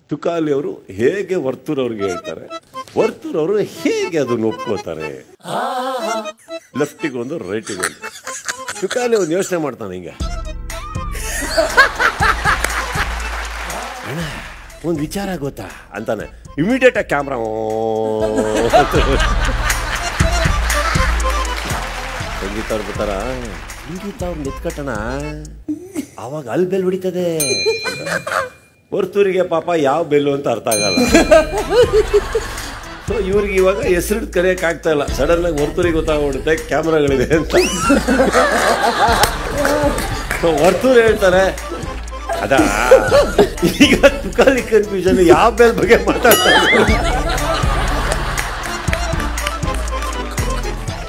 ತುಕಾಲಿ ಅವರು ಹೇಗೆ ವರ್ತೂರ್ ಅವ್ರಿಗೆ ಹೇಳ್ತಾರೆ, ವರ್ತೂರ್ ಅವರು ಹೇಗೆ ಅದನ್ನು ಒಪ್ಕೋತಾರೆ. ಲೆಫ್ಟಿಗೆ ಒಂದು ರೈಟಿಗೆ ಒಂದು. ತುಕಾಲಿ ಒಂದು ಯೋಚನೆ ಮಾಡ್ತಾನೆ ಹಿಂಗೆ, ಅಣ್ಣ ಒಂದು ವಿಚಾರ ಗೊತ್ತಾ ಅಂತಾನೆ. ಇಮಿಡಿಯೇಟ್ ಆಗಿ ಕ್ಯಾಮ್ರಾ ಸಂಗೀತ ಅವ್ರು ಬರ್ತಾರ, ಸಂಗೀತ ಅವ್ರು ನಿತ್ಕಟ್ಟಣ ಆವಾಗ ಅಲ್ಲಿ ಬೆಲ್ ಹೊಡಿತದೆ. ವರ್ತೂರಿಗೆ ಪಾಪ ಯಾವ ಬೆಲ್ಲು ಅಂತ ಅರ್ಥ ಆಗಲ್ಲ. ಸೊ ಇವ್ರಿಗೆ ಇವಾಗ ಹೆಸರು ಕರೆಯಕ್ಕೆ ಆಗ್ತಾ ಇಲ್ಲ. ಸಡನ್ ಆಗಿ ವರ್ತೂರಿಗೆ ಗೊತ್ತಾಗ್ಬಿಡುತ್ತೆ ಕ್ಯಾಮ್ರಾಗಳಿದೆ ಅಂತ. ಸೊ ವರ್ತೂರ್ ಹೇಳ್ತಾರೆ, ಅದಾ ಈಗ ತುಕಾಲಿ ಕನ್ಫ್ಯೂಷನ್ ಯಾವ ಬೆಲ್ ಬಗ್ಗೆ ಮಾತಾಡ್ತಾರೆ.